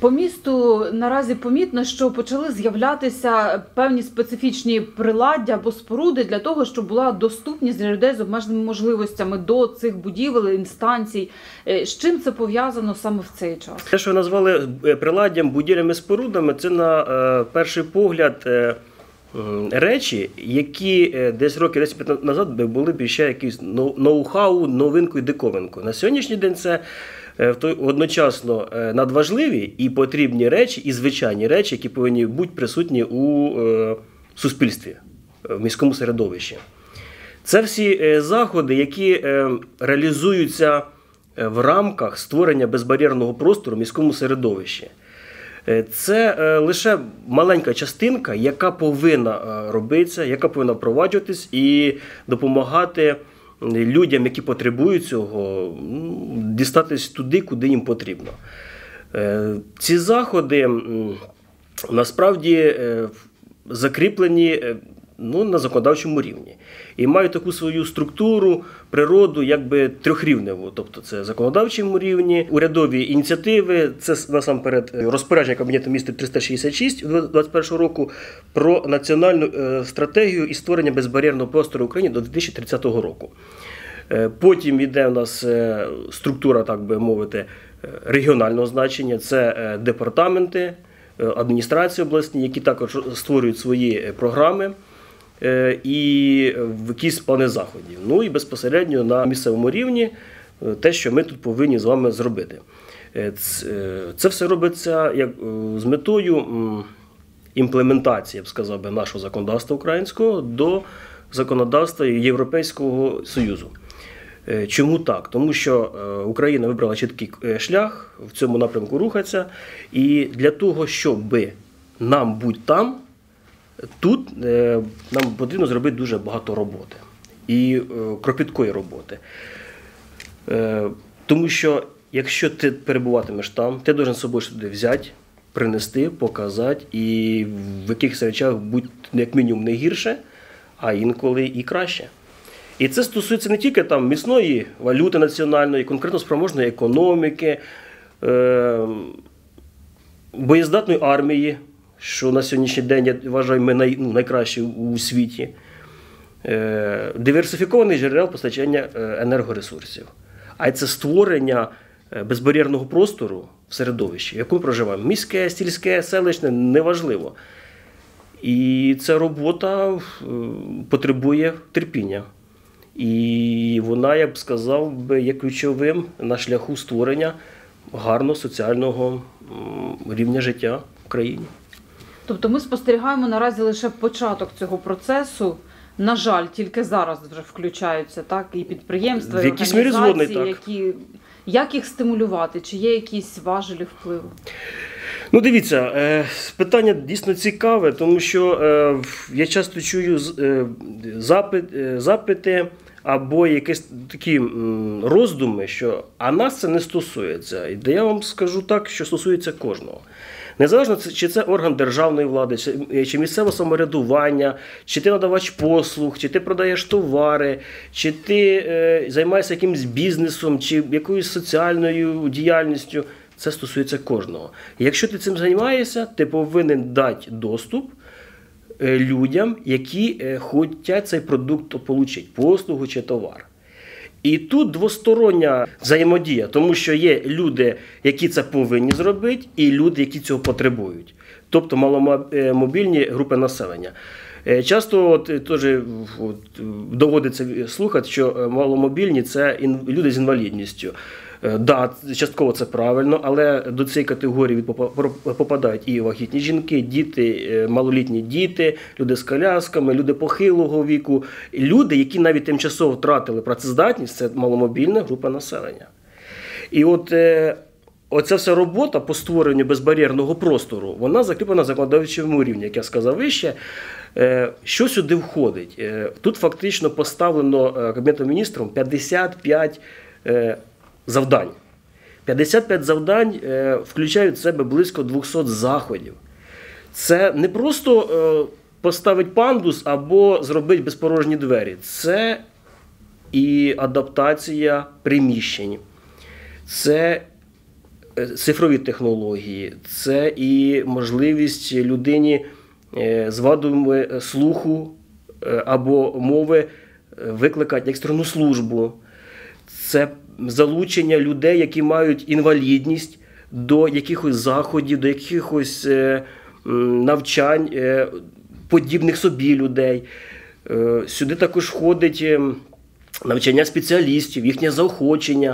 По місту наразі помітно, що почали з'являтися певні специфічні приладдя або споруди для того, щоб була доступність для людей з обмеженими можливостями до цих будівель, інстанцій. З чим це пов'язано саме в цей час? Те, що назвали приладдям, будівлями, спорудами, це на перший погляд речі, які десь років 10 назад були б ще якісь ноу-хау, новинкою, диковинкою. На сьогоднішній день це одночасно надважливі і потрібні речі, і звичайні речі, які повинні бути присутні у суспільстві, в міському середовищі. Це всі заходи, які реалізуються в рамках створення безбар'єрного простору в міському середовищі. Це лише маленька частинка, яка повинна робитися, яка повинна впроваджуватись і допомагати людям, які потребують цього, дістатись туди, куди їм потрібно. Ці заходи насправді закріплені на законодавчому рівні. І мають таку свою структуру, природу, якби трьохрівневу. Тобто це законодавчому рівні, урядові ініціативи, це насамперед розпорядження Кабінету міністрів 366 2021 року про національну стратегію і створення безбар'єрного простору в Україні до 2030 року. Потім йде у нас структура, так би мовити, регіонального значення, це департаменти, адміністрації обласні, які також створюють свої програми і якісь плани заходів. Ну і безпосередньо на місцевому рівні те, що ми тут повинні з вами зробити. Це все робиться з метою імплементації, я б сказав би, нашого законодавства українського до законодавства Європейського Союзу. Чому так? Тому що Україна вибрала чіткий шлях, в цьому напрямку рухатися, і для того, щоб нам бути там, тут нам потрібно зробити дуже багато роботи. І кропіткої роботи. Тому що, якщо ти перебуватимеш там, ти повинен з собою туди взяти, принести, показати, і в якихось речах будь як мінімум не гірше, а інколи і краще. І це стосується не тільки там міцної валюти національної, конкретно спроможної економіки, боєздатної армії, що на сьогоднішній день, я вважаю, ми найкращі у світі, диверсифікованих джерел постачання енергоресурсів. А це створення безбар'єрного простору в середовищі, в якому проживаємо. Міське, сільське, селищне – неважливо. І ця робота потребує терпіння. І вона, я б сказав, є ключовим на шляху створення гарного соціального рівня життя в країні. Тобто ми спостерігаємо наразі лише початок цього процесу. На жаль, тільки зараз вже включаються так, і підприємства, і організації, як їх стимулювати? Чи є якісь важелі впливу? Ну, дивіться, питання дійсно цікаве, тому що я часто чую запити або якісь такі роздуми, що «а нас це не стосується». І я вам скажу так, що стосується кожного. Незалежно, чи це орган державної влади, чи місцеве самоврядування, чи ти надавач послуг, чи ти продаєш товари, чи ти займаєшся якимось бізнесом, чи якоюсь соціальною діяльністю, це стосується кожного. І якщо ти цим займаєшся, ти повинен дати доступ людям, які хочуть цей продукт отримати, послугу чи товар. І тут двостороння взаємодія, тому що є люди, які це повинні зробити, і люди, які цього потребують. Тобто маломобільні групи населення. Часто теж доводиться слухати, що маломобільні – це люди з інвалідністю. Так, частково це правильно, але до цієї категорії попадають і вагітні жінки, діти, малолітні діти, люди з колясками, люди похилого віку, люди, які навіть тимчасово втратили працездатність, це маломобільна група населення. І оця вся робота по створенню безбар'єрного простору, вона закріплена на законодавчому рівні, як я сказав вище. Що сюди входить? Тут фактично поставлено Кабінетом міністрів 55 завдань. 55 завдань включають в себе близько 200 заходів. Це не просто поставити пандус або зробити безпорожні двері. Це і адаптація приміщень. Це цифрові технології, це і можливість людині з вадами слуху або мови викликати екстрену службу. Це залучення людей, які мають інвалідність, до якихось заходів, до якихось навчань, подібних собі людей. Сюди також входить навчання спеціалістів, їхнє заохочення.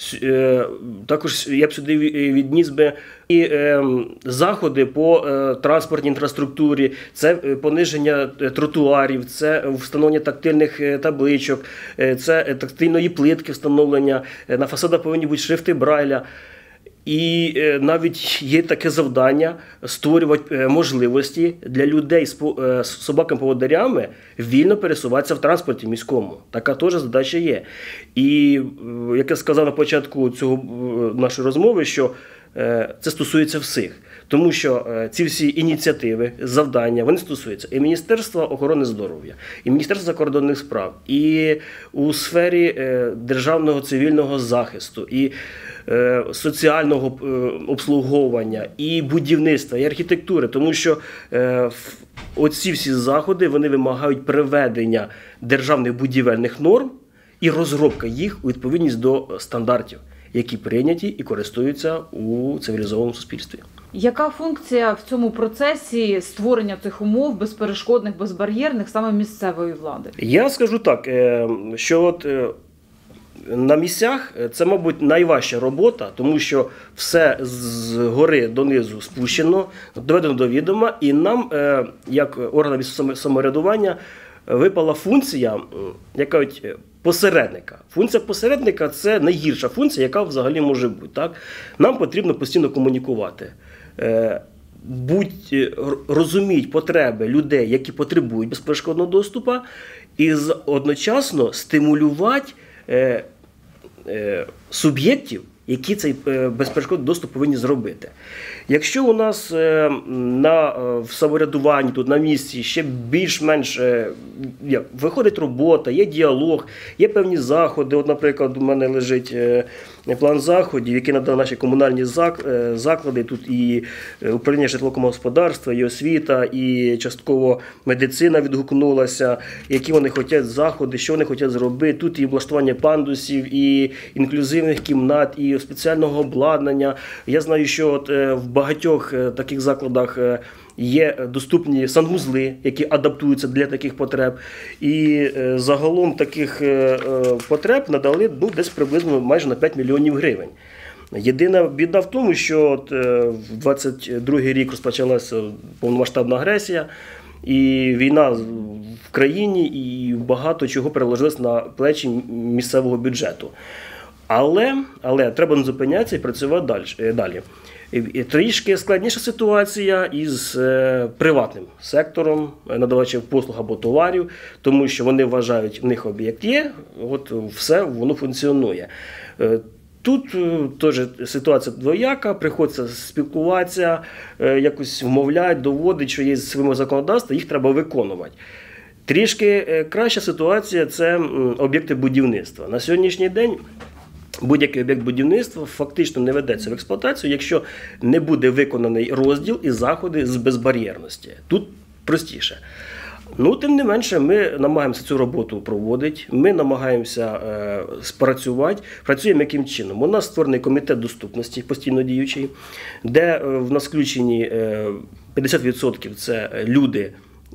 Також я б сюди відніс би і заходи по транспортній інфраструктурі, це пониження тротуарів, це встановлення тактильних табличок, це тактильної плитки встановлення, на фасадах повинні бути шрифти Брайля. І навіть є таке завдання створювати можливості для людей з собаками-поводирями вільно пересуватися в транспорті міському. Така теж задача є. І, як я сказав на початку нашої розмови, що це стосується всіх. Тому що ці всі ініціативи, завдання, вони стосуються і Міністерства охорони здоров'я, і Міністерства закордонних справ, і у сфері державного цивільного захисту, і соціального обслуговування, і будівництва, і архітектури. Тому що оці всі заходи, вони вимагають приведення державних будівельних норм і розробка їх у відповідність до стандартів, які прийняті і користуються у цивілізованому суспільстві. Яка функція в цьому процесі створення цих умов безперешкодних, безбар'єрних саме місцевої влади? Я скажу так, що от на місцях це, мабуть, найважча робота, тому що все з гори донизу спущено, доведено до відома, і нам, як органам місцевого самоврядування, випала функція, яка посередника. Функція посередника – це найгірша функція, яка взагалі може бути. Так? Нам потрібно постійно комунікувати. Розуміти потреби людей, які потребують безперешкодного доступу, і одночасно стимулювати суб'єктів, які цей безперешкодний доступ повинні зробити. Якщо у нас в самоврядуванні, тут на місці ще більш-менш виходить робота, є діалог, є певні заходи. От, наприклад, у мене лежить план заходів, які надали наші комунальні заклади. Тут і управління житлового господарства, і освіта, і частково медицина відгукнулася, які вони хочуть заходи, що вони хочуть зробити. Тут і облаштування пандусів, і інклюзивних кімнат, і спеціального обладнання. Я знаю, що от в багатьох таких закладах є доступні санвузли, які адаптуються для таких потреб. І загалом таких потреб надали десь приблизно майже на 5 мільйонів гривень. Єдина біда в тому, що от в 22-й рік розпочалася повномасштабна агресія, і війна в країні, і багато чого переложилось на плечі місцевого бюджету. Але треба не зупинятися і працювати далі. І трішки складніша ситуація із приватним сектором надавачів послуг або товарів, тому що вони вважають, в них об'єкт є, от все, воно функціонує. Тут теж ситуація двояка, приходиться спілкуватися, якось вмовляти, доводити, що є своє законодавство, їх треба виконувати. Трішки краща ситуація – це об'єкти будівництва. На сьогоднішній день будь-який об'єкт будівництва фактично не ведеться в експлуатацію, якщо не буде виконаний розділ і заходи з безбар'єрності. Тут простіше. Тим не менше, ми намагаємося цю роботу проводити, ми намагаємося спрацювати. Працюємо яким чином? У нас створений комітет доступності, постійно діючий, де в нас включені 50% – це люди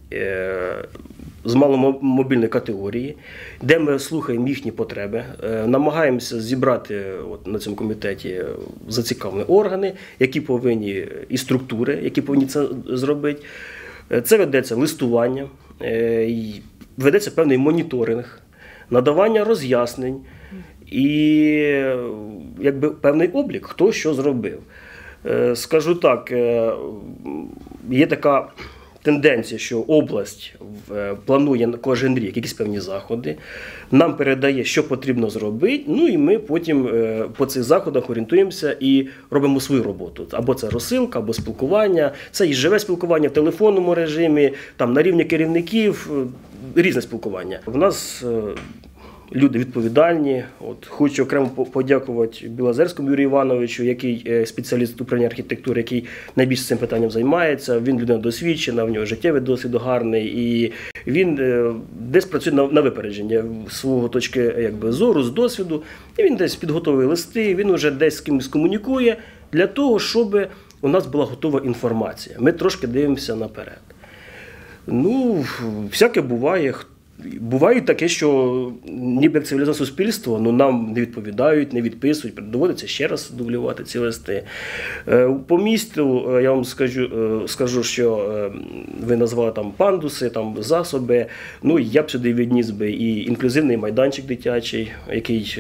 з маломобільної категорії, де ми слухаємо їхні потреби, намагаємося зібрати на цьому комітеті зацікавлені органи, які повинні, і структури, які повинні це зробити. Це ведеться листування, ведеться певний моніторинг, надавання роз'яснень і певний облік, хто що зробив. Скажу так, є така тенденція, що область планує кожен рік якісь певні заходи, нам передає, що потрібно зробити, і ми потім по цих заходах орієнтуємося і робимо свою роботу. Або це розсилка, або спілкування, це і живе спілкування в телефонному режимі, там на рівні керівників, різне спілкування. В нас люди відповідальні. От, хочу окремо подякувати Білозерському Юрію Івановичу, який спеціаліст управління архітектури, який найбільше цим питанням займається. Він людина досвідчена, в нього життєвий досвід гарний, і він десь працює на випередження свого точки зору, з досвіду. І він десь підготовив листи, він вже десь з кимось комунікує для того, щоб у нас була готова інформація. Ми трошки дивимося наперед. Ну, всяке буває. Буває таке, що ніби як цивілізоване суспільство, нам не відповідають, не відписують, доводиться ще раз дублювати ці листи. По місту я вам скажу, що ви назвали там пандуси, там засоби. Я б сюди відніс би і інклюзивний майданчик дитячий, який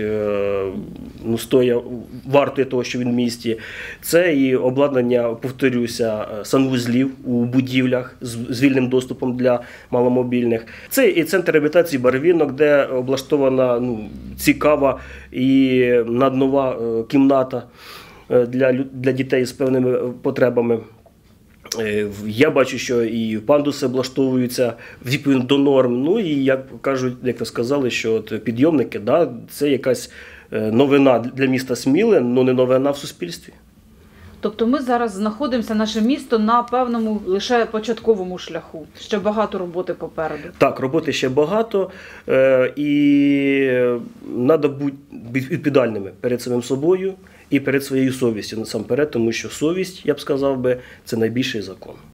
вартує того, що він в місті. Це і обладнання, повторюся, санвузлів у будівлях з вільним доступом для маломобільних. Це і центр реабілітації Барвінок, де облаштована цікава і наднова кімната для дітей з певними потребами. Я бачу, що і пандуси облаштовуються відповідно до норм. І як кажуть, як ви сказали, що підйомники, це якась новина для міста Сміли, але не новина в суспільстві. Тобто ми зараз знаходимося, наше місто, на певному лише початковому шляху. Ще багато роботи попереду. Так, роботи ще багато, і треба бути відповідальними перед самим собою і перед своєю совістю насамперед, тому що совість, я б сказав би, це найбільший закон.